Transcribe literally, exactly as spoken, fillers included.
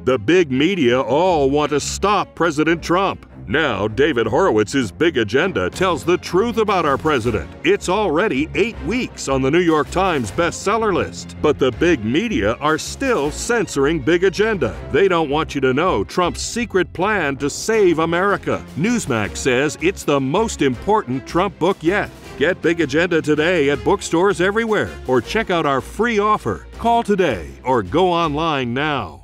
The big media all want to stop President Trump. Now, David Horowitz's Big Agenda tells the truth about our president. It's already eight weeks on the New York Times bestseller list. But the big media are still censoring Big Agenda. They don't want you to know Trump's secret plan to save America. Newsmax says it's the most important Trump book yet. Get Big Agenda today at bookstores everywhere, or check out our free offer. Call today or go online now.